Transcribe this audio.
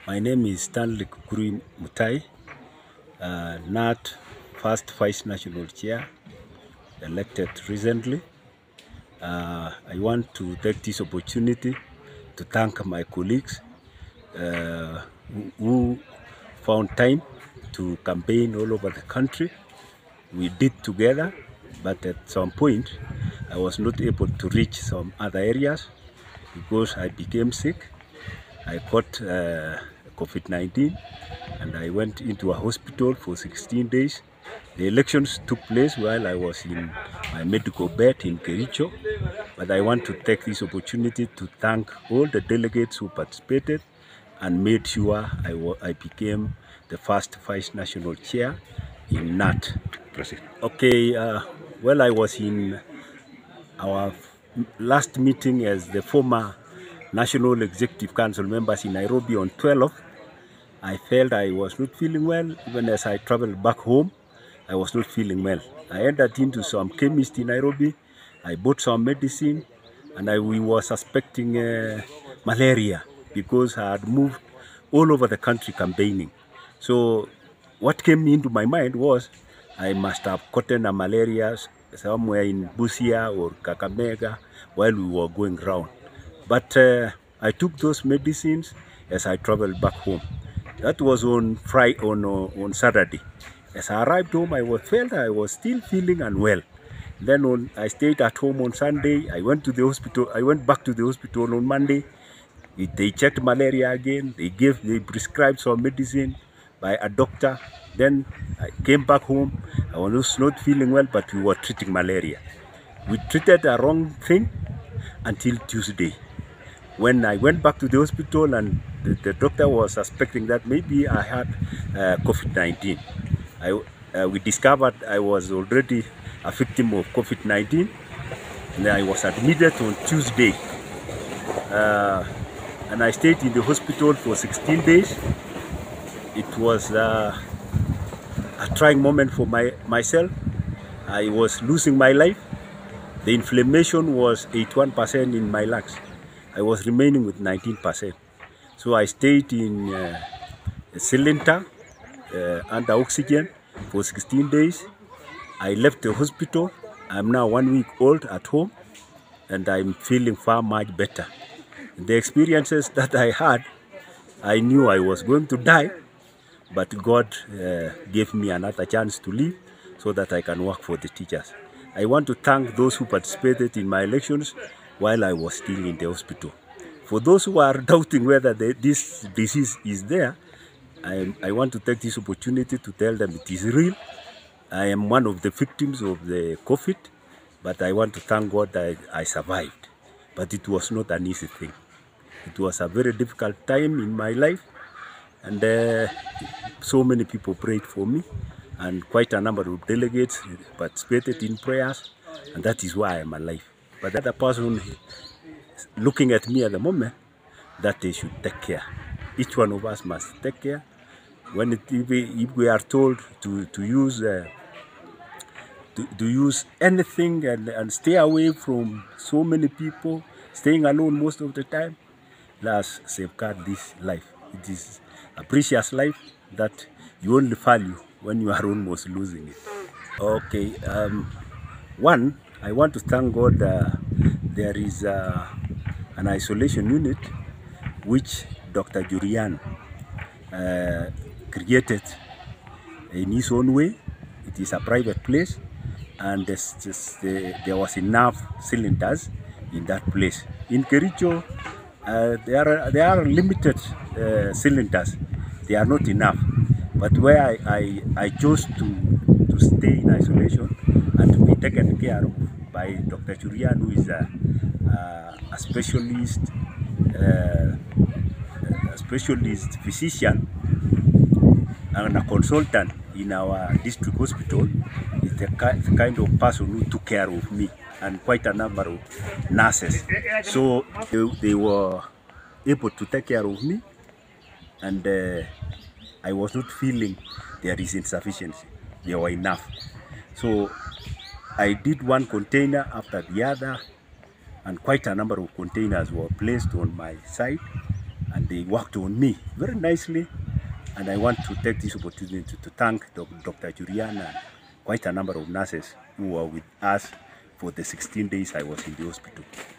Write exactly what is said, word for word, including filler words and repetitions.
My name is Stanley Kukuri Mutai, uh, N A T first Vice National Chair, elected recently. Uh, I want to take this opportunity to thank my colleagues uh, who, who found time to campaign all over the country. We did together, but at some point I was not able to reach some other areas because I became sick. I caught uh, COVID nineteen and I went into a hospital for sixteen days. The elections took place while I was in my medical bed in Kericho, but I want to take this opportunity to thank all the delegates who participated and made sure I, I became the first Vice National Chair in N A T. Proceed. Okay, uh, well, I was in our last meeting as the former National Executive Council members in Nairobi on twelfth. I felt I was not feeling well. Even as I traveled back home, I was not feeling well. I entered into some chemist in Nairobi. I bought some medicine, and I, we were suspecting uh, malaria because I had moved all over the country campaigning. So what came into my mind was I must have gotten a malaria somewhere in Busia or Kakamega while we were going round. But uh, I took those medicines as I traveled back home. That was on Friday, on, uh, on Saturday. As I arrived home, I was, felt I was still feeling unwell. Then on, I stayed at home on Sunday. I went to the hospital. I went back to the hospital on Monday. It, they checked malaria again. They gave, they prescribed some medicine by a doctor. Then I came back home. I was not feeling well, but we were treating malaria. We treated the wrong thing until Tuesday, when I went back to the hospital and the, the doctor was suspecting that maybe I had uh, COVID nineteen. I, uh, we discovered I was already a victim of COVID nineteen, and I was admitted on Tuesday. Uh, and I stayed in the hospital for sixteen days. It was uh, a trying moment for my, myself. I was losing my life. The inflammation was eighty-one percent in my lungs. I was remaining with nineteen percent. So I stayed in uh, a cylinder uh, under oxygen for sixteen days. I left the hospital. I'm now one week old at home and I'm feeling far much better. The experiences that I had, I knew I was going to die, but God uh, gave me another chance to live so that I can work for the teachers. I want to thank those who participated in my elections while I was still in the hospital. For those who are doubting whether the, this disease is there, I, I want to take this opportunity to tell them it is real. I am one of the victims of the COVID, but I want to thank God that I, I survived. But it was not an easy thing. It was a very difficult time in my life, and uh, so many people prayed for me, and quite a number of delegates participated in prayers, and that is why I am alive. But the other person looking at me at the moment, that they should take care. Each one of us must take care. When it, if, we, if we are told to, to use uh, to, to use anything and, and stay away from so many people, staying alone most of the time, let's safeguard this life. It is a precious life that you only value when you are almost losing it. Okay, um, one, I want to thank God uh, there is uh, an isolation unit which Doctor Jurian uh, created in his own way. It is a private place, and there's just, uh, there was enough cylinders in that place. In Kericho, uh, there, are, there are limited uh, cylinders. They are not enough. But where I, I, I chose to, to stay in isolation and to be taken care of by Doctor Jurian, who is a, a, a specialist, uh, a specialist physician and a consultant in our district hospital, is the kind of person who took care of me and quite a number of nurses. So they, they were able to take care of me, and uh, I was not feeling there is insufficiency. There were enough. So I did one container after the other, and quite a number of containers were placed on my side. and they worked on me very nicely. And I want to take this opportunity to, to thank Doctor Juliana and quite a number of nurses who were with us for the sixteen days I was in the hospital.